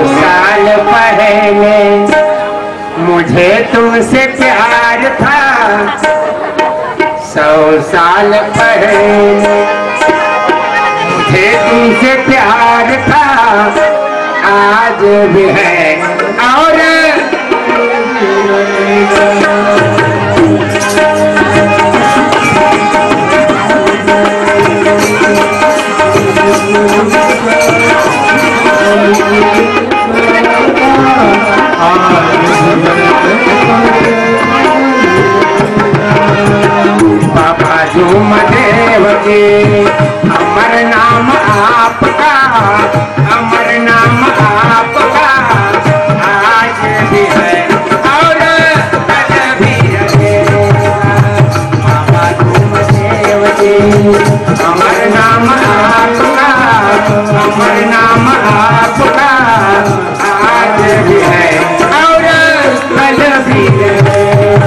साल पहले मुझे तुमसे प्यार था, 100 साल पहले मुझे तुमसे प्यार था, आज भी है और बाबा झूमदेव के अमर नाम आपका, अमर नाम आपका आज भी है और कल भी रहेगा। बाबा झूमदेव के अमर नाम आपका, अमर नाम आपका आज भी है और कल भी रहेगा।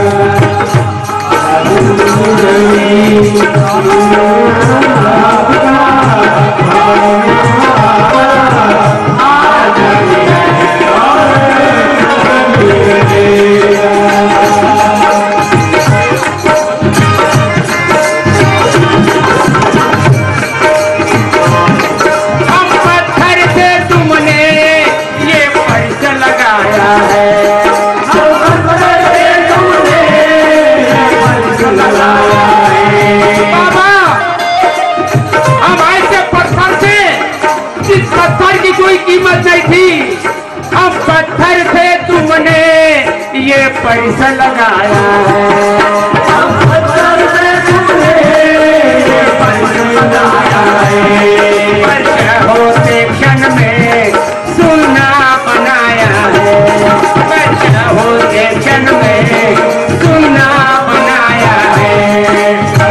पैसा लगाया है, पत्थर से तुमने पैसा लगाया है, पैसा होते क्षण में सुना बनाया है, पैसा होते क्षण में सुना बनाया है।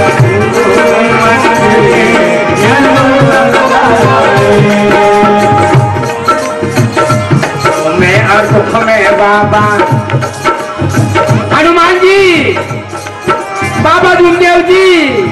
मैं और दुख में बाबा हनुमान जी, बाबा धूमदेव जी,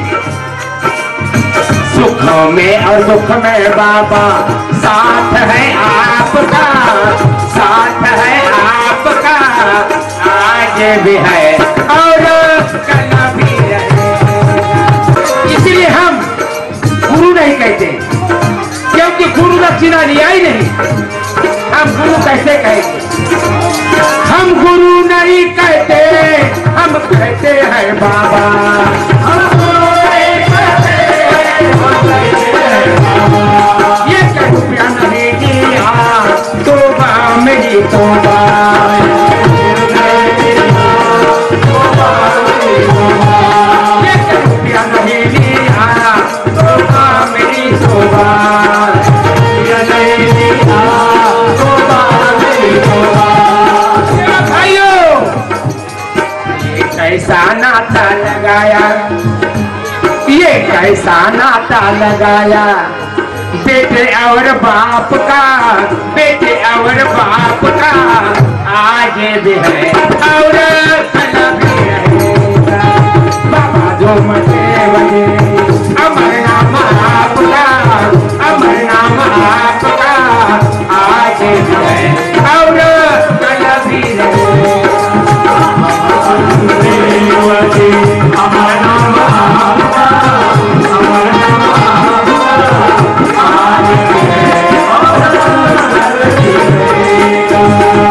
सुख में और दुख में बाबा साथ है आपका, साथ है आपका आज भी है और कल भी रहेगा। इसलिए हम गुरु नहीं कहते, क्योंकि गुरु दक्षिणा लिया ही नहीं। हम गुरु कैसे कहेंगे? हम गुरु नहीं कहते, हम कहते हैं बाबा। ये रुपया नहीं दिया तोबा मेरी तोबा, ये रुपया नहीं दिया तोबा मेरी तोबा, कैसा नाता लगाया, ये कैसा नाता लगाया बेटे और बाप का, बेटे और बाप का आज भी है और कल भी रहेगा। बाबा झूमदेव के अमर नाम आपका, अमर नाम आपका आज भी है और कल भी रहेगा। अमर नाम आपका, अमर नाम आपका आज भी है और कल भी रहेगा।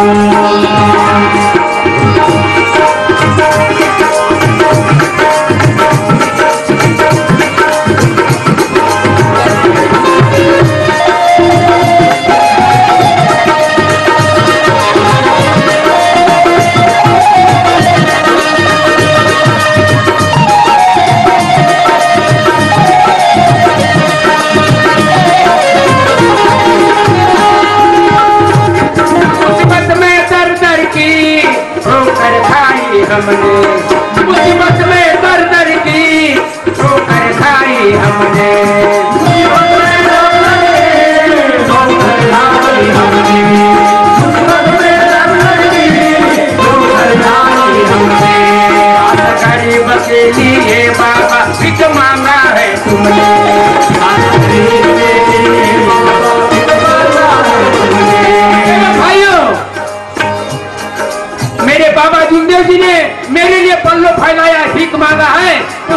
हमने मुसीबत में दर दर की ठोकर खाई, हमने मुसीबत में दर दर की ठोकर खाई, हमने मुसीबत में दर दर की ठोकर खाई, हमने गरीब के लिए बाबा भिख मांगा है तुमने, गरीब के लिए बाबा भिख मांगा है तुमने।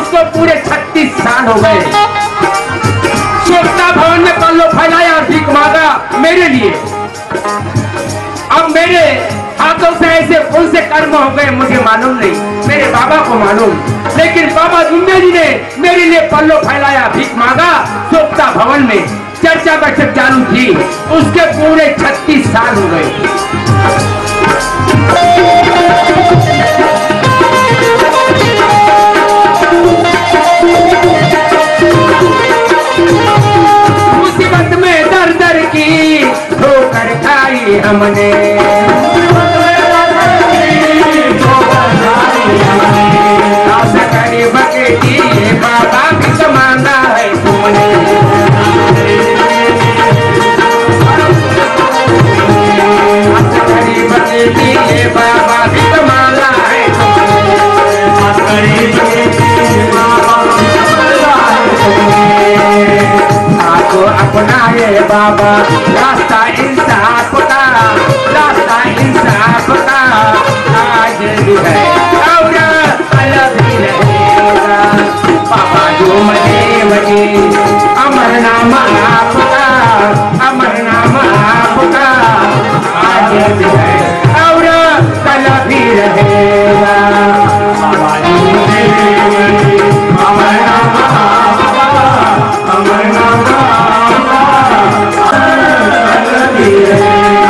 उसको पूरे 36 साल हो गए। सोचता भवन में पल्लो फैलाया, भीख मांगा मेरे लिए। अब मेरे हाथों से ऐसे कौन से कर्म हो गए मुझे मालूम नहीं, मेरे बाबा को मालूम। लेकिन बाबा दुनिया जी ने मेरे लिए पल्लो फैलाया, भीख मांगा। सोचता भवन में चर्चा बैठक चालू थी, उसके पूरे 36 साल हो गए। मुसीबत में दर दर की ठोकर खाई हमने, बाबा भी तो मांगा है तुमने। बाबा भी तो मांगा है आपको अपनाए बाबा, रास्ता इंसाफ का, रास्ता इंसाफ का आज भी है और अलग ही रहेगा। बाबा जो मजे अमर नाम आपका, अमर नाम आपका आज भी है और कल भी रहेगा। बाबा जो अमर नाम आपका, अमर नाम आपका कल भी रहेगा।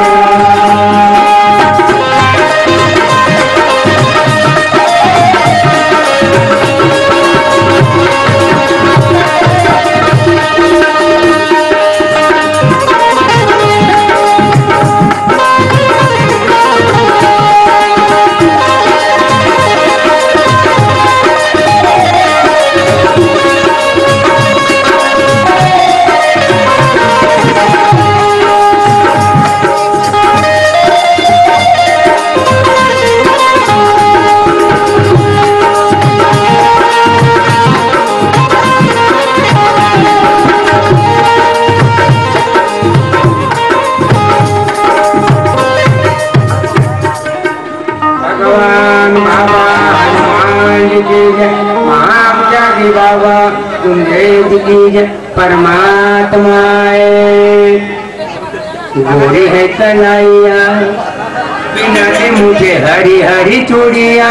बाबा तुमसे की परमात्माए गोरे है कन्हैया, बिना दे मुझे हरी हरी चूड़िया।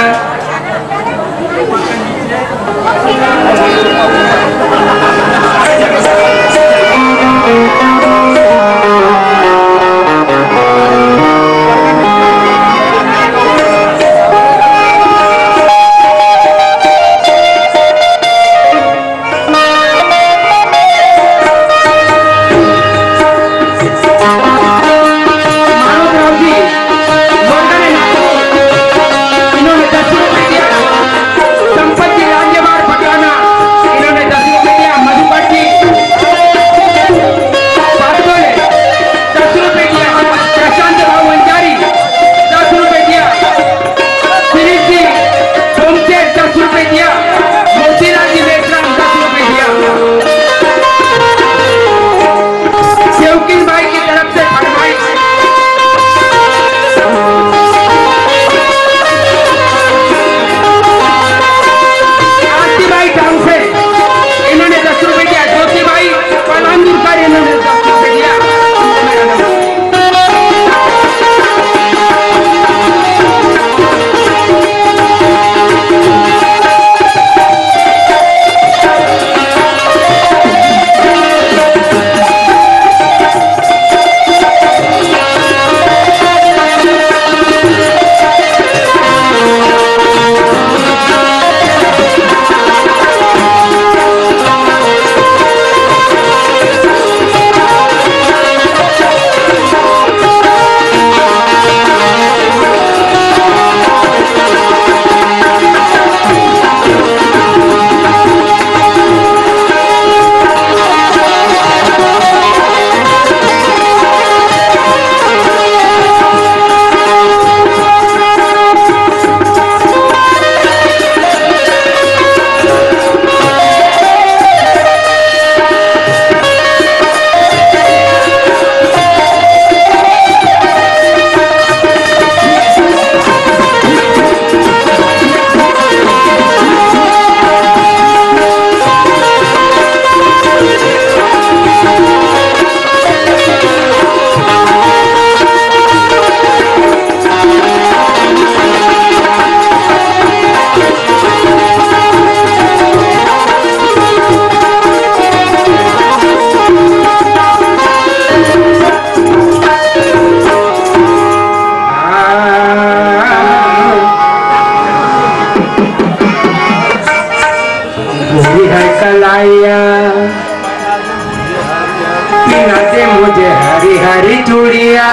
हरी हरी चूड़िया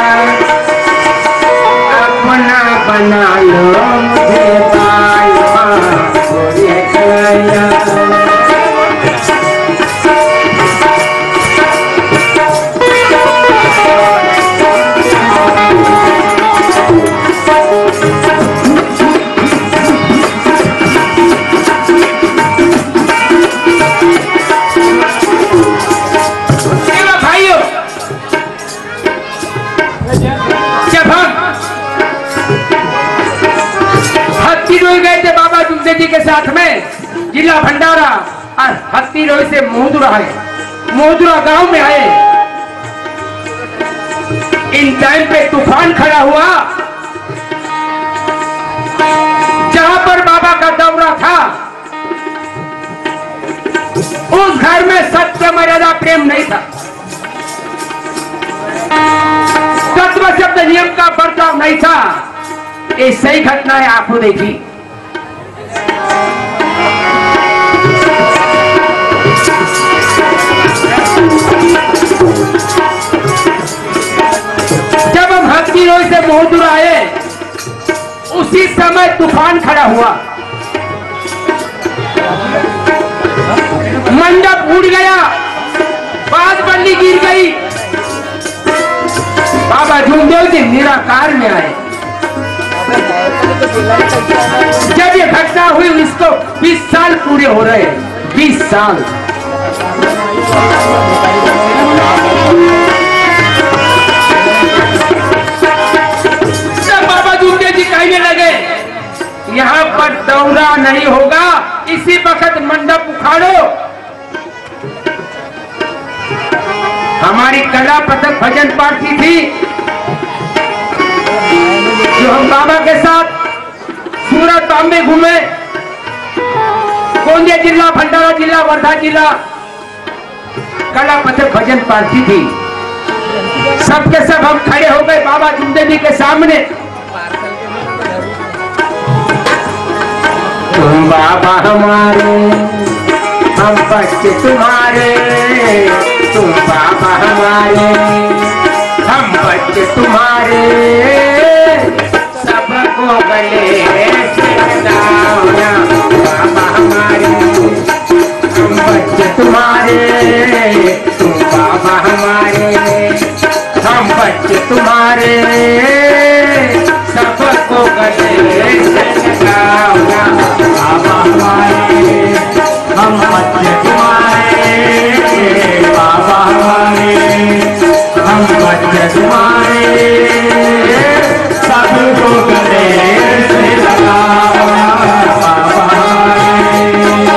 अपना बना लो मुझे पाई माँ गोरी है कलाइया। गए थे बाबा जुमदे जी के साथ में जिला भंडारा और हत्ती रोई से मोहदुरा गांव में आए। इन टाइम पे तूफान खड़ा हुआ। जहां पर बाबा का दौरा था उस घर में सत्य मर्यादा प्रेम नहीं था, तत्व शब्द नियम का बर्ताव नहीं था। ये सही घटना है, आपको देखी। जब हम हत्ती रोई से मोहदुरा आए उसी समय तूफान खड़ा हुआ, मंडप उड़ गया, बाज बल्ली गिर गई। बाबा जुमदेव जी निराकार में आए। जब ये घटना हुई इसको 20 साल पूरे हो रहे, 20 साल। जब बाबा जुमदेव जी कहने लगे यहाँ पर दौरा नहीं होगा, इसी वक्त मंडप उखाड़ो। हमारी कला पथक भजन पार्टी थी जो हम बाबा के साथ सूरत बॉम्बे घूमे, गोंदिया जिला, भंडारा जिला, वर्धा जिला, कला पथक भजन पार्टी थी। सबके सब हम खड़े हो गए बाबा जुमदेव जी के सामने। तुम बाबा हमारे, हम बच्चे तुम्हारे, तुम बाबा हमारे, हम बच्चे तुम्हारे, सबको गले से लगाओ बाबा हमारे, हम बच्चे तुम्हारे, तुम बाबा हमारे, हम बच्चे तुम्हारे, सबको गले से लगाओ बाबा हमारे, हम बच्चे तुम्हारे, बाबा हमारे, हम बच्चे तुम्हारे, सबको गले से लगाओ बाबा हमारे।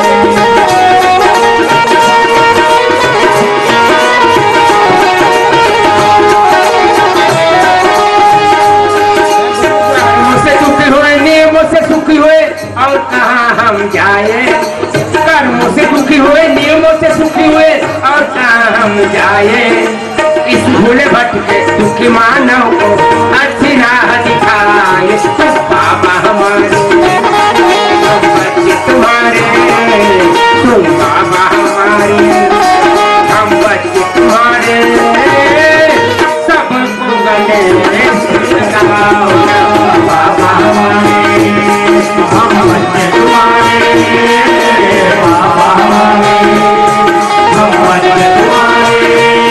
मुझसे दुखी हुए, नियमों से सुखी हुए, और कहाँ हम जाए। कर्मों से दुखी हुए, नियमों से सुखी हुए, और कहाँ हम जाए। इस भूले भटके दुखी मानव को अच्छी राह दिखाए तो बाबा हमारे, हम बच्चे तुम्हारे, तुम बाबा हमारे, हम बच्चे तुम्हारे, सबको गले से लगाओ बाबा हमारे, हम बच्चे तुम्हारे, बाबा हमारे, हम बच्चे तुम्हारे,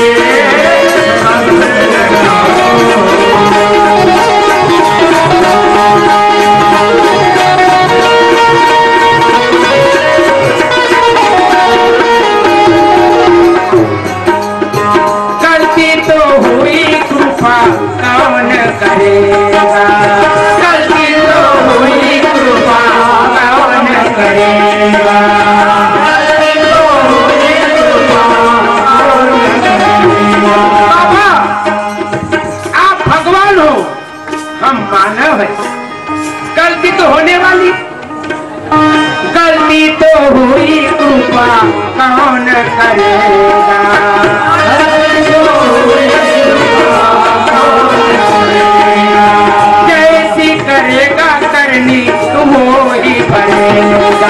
गलती तो हुई कृपा कौन करेगा, गलती तो हुई कृपा कौन करेगा, गलती तो हुई कृपा कौन करेगा। बाबा आप भगवान हो, हम मानव हैं, गलती तो होने वाली, गलती तो हुई कृपा कौन करेगा, जैसी करेगा करनी तुम ही भरेगा,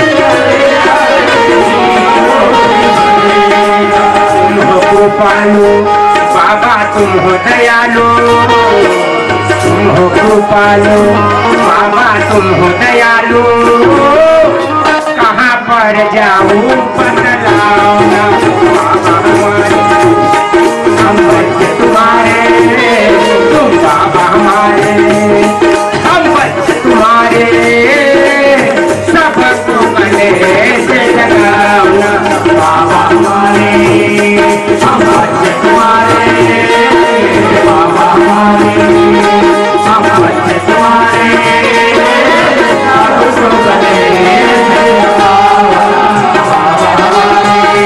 कृपालु बाबा तुम हो दयालु, तुम हो कृपालु, बाबा तुम हो दयालु, कहाँ पर जाऊं बतलाओ ना बाबा हमारे, हम बच्चे तुम्हारे, तुम बाबा हमारे, हम बच्चे तुम्हारे, सबको गले से लगाओ ना बाबा हमारे, हम बच्चे तुम्हारे, बाबा हमारे, हम बच्चे तुम्हारे, सबको गले से लगाओ ना बाबा हमारे।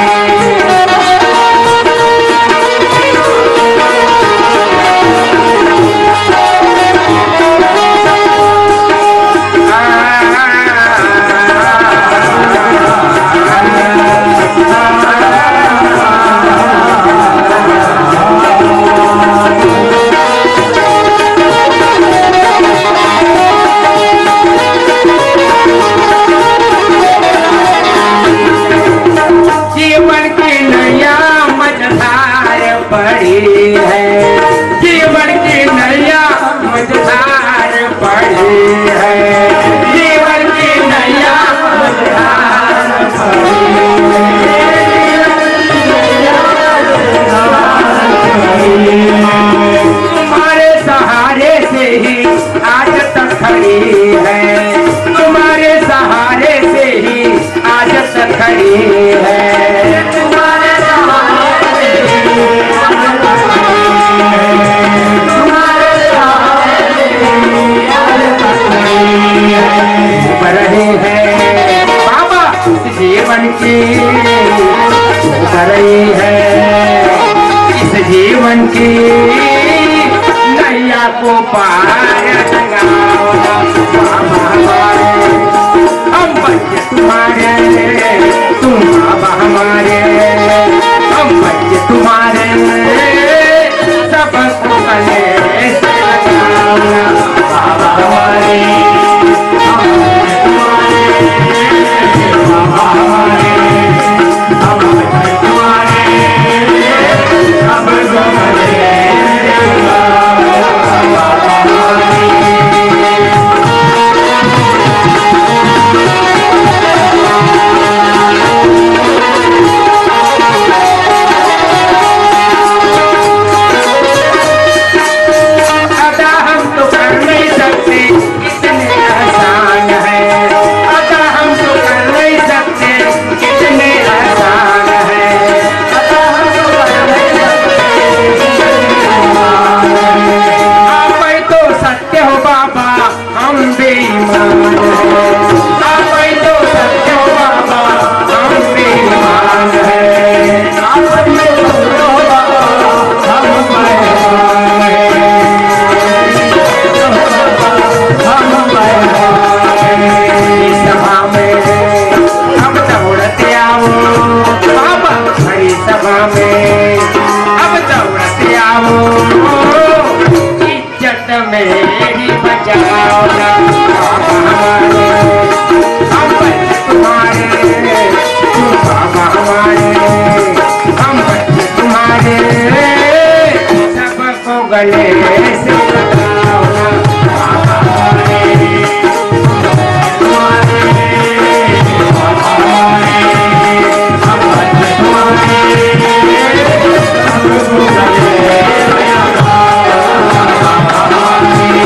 जीवन की नैया मझधार पड़ी है, जीवन की नैया मझधार पड़ी है, जीवन की नैया मझधार पड़ी है, तुम्हारे सहारे से ही आज तक खड़ी है, तुम्हारे सहारे से ही आज तक खड़ी है, तुम्हारे सहारे से ही आज तक खड़ी है, तुम्हारे सहारे से ही आज तक खड़ी है, उबर रही है बाबा जीवन की, उबर रही है इस जीवन की नैया को पार लगाओ ना बाबा हमारे, हम बच्चे तुम्हारे, तुम बाबा हमारे, हम बच्चे तुम्हारे, सबको गले से लगाओ ना बाबा हमारे, हम बच्चे तुम्हारे, बाबा हमारे, हम बच्चे तुम्हारे, सबको गले से लगाओ ना बाबा हमारे। अदा हम तो कर नहीं सकते कितने आसान है, अदा हम तो कर नहीं सकते कितने आसान है, अदा हम तो कर नहीं सकते कितने आसान है, आप ही तो सत्य हो बाबा हम बेईमान है, आप ही तो सत्य हो बाबा हम बेईमान है, आप ही तो सत्य हो बाबा हम बेईमान है, सभा में अब दौड़ते आओ बाबा, हरी सभा में अब दौड़ते आओ, इज्जत मेरी बचाओ ना बाबा हमारे, हम बच्चे तुम्हारे, तुम बाबा हमारे, हम बच्चे तुम्हारे, सबको गले से लगाओ ना बाबा हमारे, तुम्हारे, बाबा हमारे, हम बच्चे तुम्हारे, सबको गले से लगाओ ना बाबा हमारे।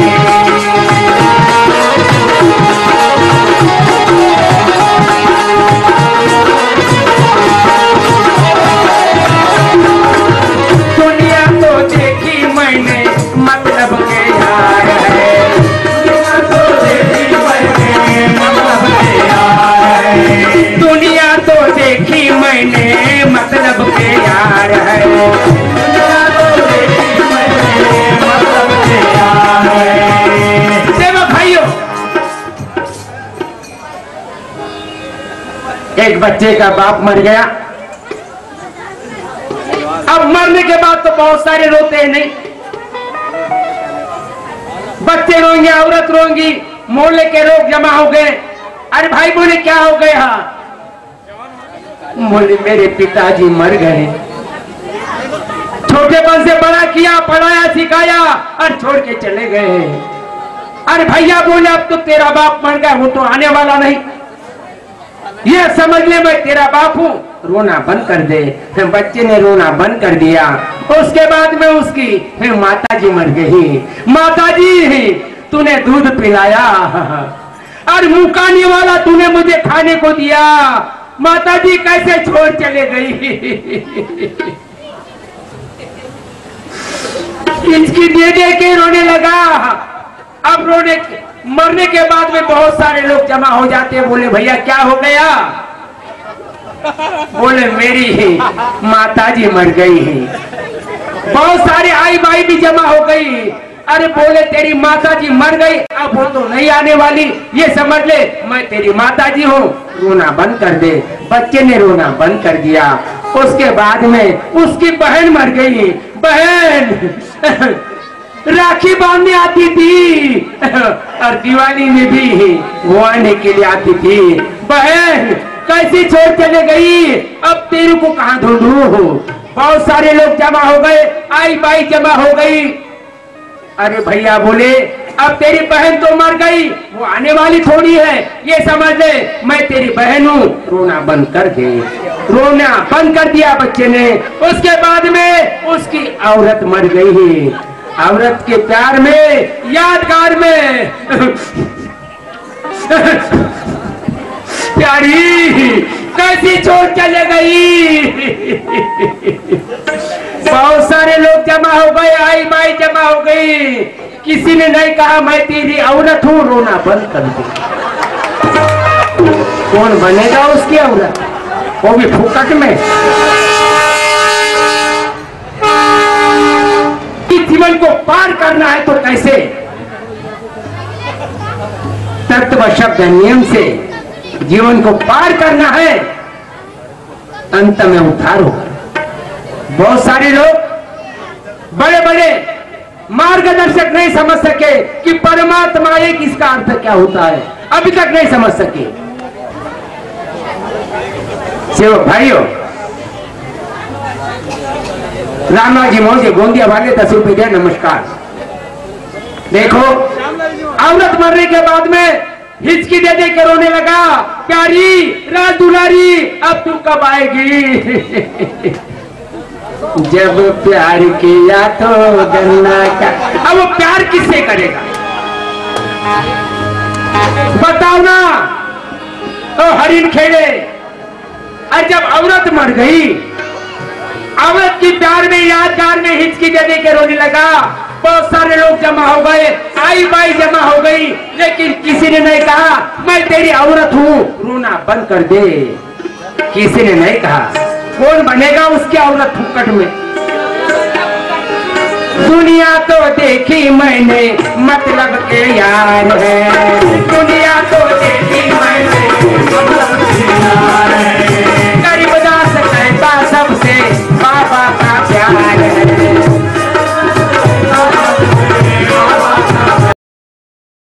दुनिया तो देखी मैंने मतलब के यार है, दुनिया तो देखी मैंने मतलब के यार है, दुनिया तो देखी मैंने मतलब के यार है, दुनिया तो देखी मैंने मतलब के यार है। सेवा भाइयों, एक बच्चे का बाप मर गया, अब मरने के बाद तो बहुत सारे रोते हैं, नहीं बच्चे रोएंगे, औरत रोएंगी, मोहल्ले के लोग जमा हो गए, अरे भाई बोले क्या हो गया, बोले मेरे पिताजी मर गए। छोटेपन से बड़ा किया, पढ़ाया सिखाया और छोड़ के चले गए। अरे भैया बोले अब तो तेरा बाप मर गया, वो तो आने वाला नहीं, ये समझ ले मैं तेरा बाप हूँ, रोना बंद कर दे। बच्चे ने रोना बंद कर दिया। उसके बाद में उसकी माताजी मर गई। माताजी तूने दूध पिलाया और मुकाने वाला तूने मुझे खाने को दिया, माताजी कैसे छोड़ चले गई। इसकी दे के रोने लगा। अब मरने के बाद में बहुत सारे लोग जमा हो जाते हैं। बोले भैया क्या हो गया? बोले मेरी ही माताजी मर गई है। बहुत सारे आई भाई भी जमा हो गई। अरे बोले तेरी माताजी मर गई, अब वो तो नहीं आने वाली, ये समझ ले मैं तेरी माताजी हूँ, रोना बंद कर दे। बच्चे ने रोना बंद कर दिया। उसके बाद में उसकी बहन मर गई। बहन राखी बांधने आती थी और दिवाली में भी वो आने के लिए आती थी। बहन कैसी छोड़ चले गई, अब तेरे को कहां ढूंढूं? बहुत सारे लोग जमा हो गए, आई बाई जमा हो गई। अरे भैया बोले अब तेरी बहन तो मर गई, वो आने वाली थोड़ी है, ये समझ ले मैं तेरी बहन हूँ, रोना बंद कर दे। रोना बंद कर दिया बच्चे ने। उसके बाद में उसकी औरत मर गई। औरत के प्यार में, यादगार में प्यारी कैसी छोड़ चले गई। बहुत सारे लोग जमा हो गए, आई माई जमा हो गई। किसी ने नहीं कहा मैं तेरी औरत हूँ, रोना बंद कर दे। कौन बनेगा उसकी औरत, वो भी फुकट में। जीवन को पार करना है तो कैसे? तत्व शब्द नियम से जीवन को पार करना है, अंत में उतारो। बहुत सारे लोग बड़े बड़े मार्गदर्शक नहीं समझ सके कि परमात्मा एक इसका अर्थ क्या होता है, अभी तक नहीं समझ सके। सेवक भाइयों, रामाजी मौजे गोंदिया वाले 10 रुपए दे, नमस्कार। देखो औरत मरने के बाद में हिचकी दे दे के रोने लगा, प्यारी राज दुलारी अब तू कब आएगी। जब प्यार किया तो गन्ना का। अब वो प्यार किससे करेगा बताओ ना? तो हरिन खेले। और जब औरत मर गई, औरत की प्यार में, यादगार में हिचकी दे दे के रोने लगा। बहुत सारे लोग जमा हो गए, आई बाई जमा हो गई, लेकिन किसी ने नहीं कहा मैं तेरी औरत हूँ, रोना बंद कर दे। किसी ने नहीं कहा। कौन बनेगा उसकी औरत फुकट में? दुनिया तो देखी मैंने, मतलब के यार है।